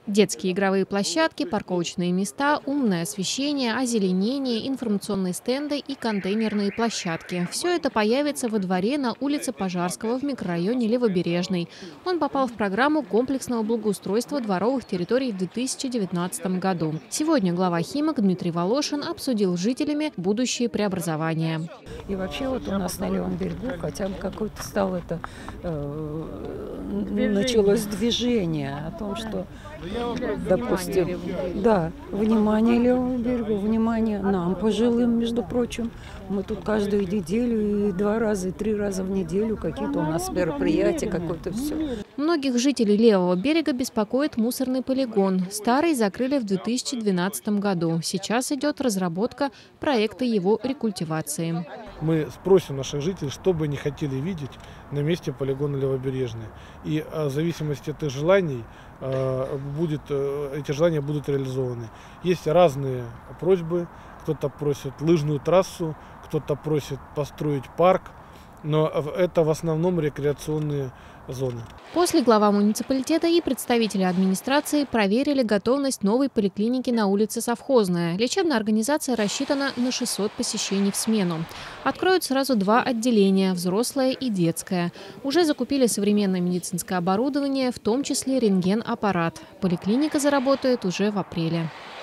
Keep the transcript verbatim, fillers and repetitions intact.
Детские игровые площадки, парковочные места, умное освещение, озеленение, информационные стенды и контейнерные площадки. Все это появится во дворе на улице Пожарского в микрорайоне Левобережный. Он попал в программу комплексного благоустройства дворовых территорий в две тысячи девятнадцатом году. Сегодня глава Химок Дмитрий Волошин обсудил с жителями будущие преобразования. И вообще вот у нас на левом берегу хотя бы какое-то стало это, э, началось движение о том, что, допустим, да, внимание левому берегу, внимание нам, пожилым, между прочим. Мы тут каждую неделю, и два раза, и три раза в неделю какие-то у нас мероприятия, какое-то все. Многих жителей левого берега беспокоит мусорный полигон. Старый закрыли в две тысячи двенадцатом году. Сейчас идет разработка проекта его рекультивации. Мы спросим наших жителей, что бы они хотели видеть на месте полигона Левобережный. И в зависимости от их желаний, будет, эти желания будут реализованы. Есть разные просьбы. Кто-то просит лыжную трассу, кто-то просит построить парк. Но это в основном рекреационные зоны. После глава муниципалитета и представители администрации проверили готовность новой поликлиники на улице Совхозная. Лечебная организация рассчитана на шестьсот посещений в смену. Откроют сразу два отделения – взрослое и детское. Уже закупили современное медицинское оборудование, в том числе рентген-аппарат. Поликлиника заработает уже в апреле.